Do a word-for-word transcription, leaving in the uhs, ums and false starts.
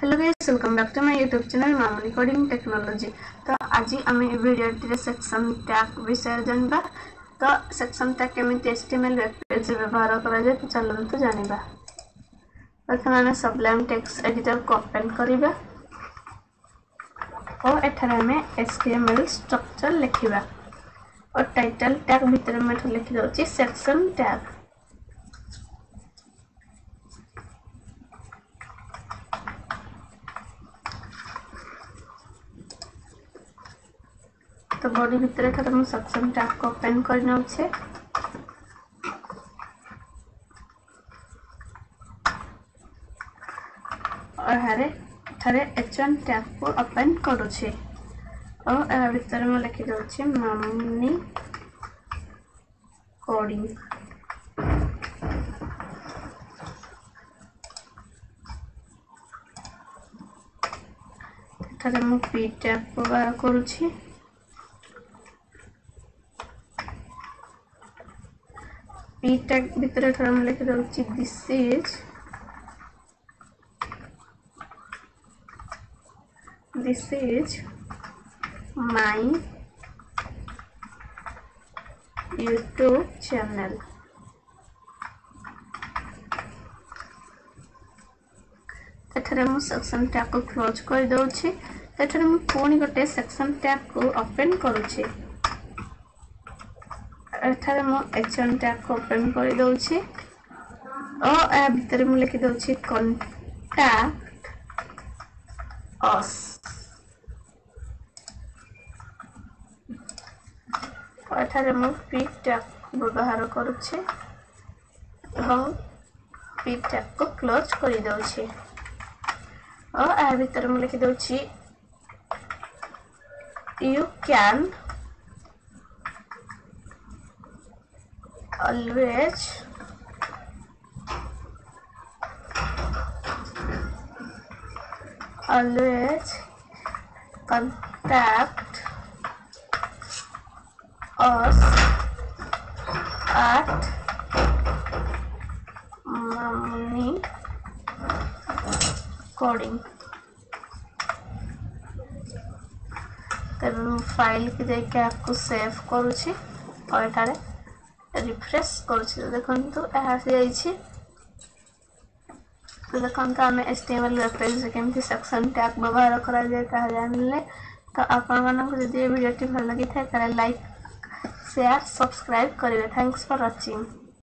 Hello guys, welcome back to my YouTube channel Mamuni coding technology. तो आज आम ए video section tag विषय जानबा। तो सेक्शन टैग केमिति एचटीएमएल वेब पेज व्यवहार करा जाय तो चलନ୍ତୁ जानिबा। प्रथम आमे सबलाइम टेक्स्ट एडिटर को ओपन करिबा और एठारे आमे एचटीएमएल स्ट्रक्चर लिखिबा और टाइटल टैग भीतर में लिखि दउची सेक्शन टैग। तो बॉडी भीतर एठारे हम सेक्शन टैग को ओपन कर नउछे। और हारे थारे एच वन टैग को ओपन करूछे और ए भीतर में लिखि दउछे मामुनी कोडिंग। थारे मु पी टैग को बार करूछी। पी टैग भीतर थोड़ा हम लिख दउची this is this is my YouTube channel. एठारे मु सेक्शन टैग को क्लोज कर दउची। एठारे मु पुणी गोटे सेक्शन टैग को ओपन करूची। एठारे मु एच वन टैग को ओपन कर दउची और ए भीतर मु लिखि दउची कांटेक्ट अस। एठारे मु पी टैग व्यवहार करूची और पी टैग को क्लोज कर दउची और ए भीतर मु लिखि दउची you can always always contact us at Mamuni coding। तब फाइल की जाके आपको सेव करूची और एठारे रिफ्रेश करूची। देखंतु एहा से जाईची। तो देखंतु आमे एचटीएमएल वेब पेज केमति सेक्शन टैग व्यवहार करा जाय ता जानले। तो आपन मानक जदि ए वीडियो टी भल लागि थाय ताले लाइक शेयर सब्सक्राइब करिवे। Thanks for watching.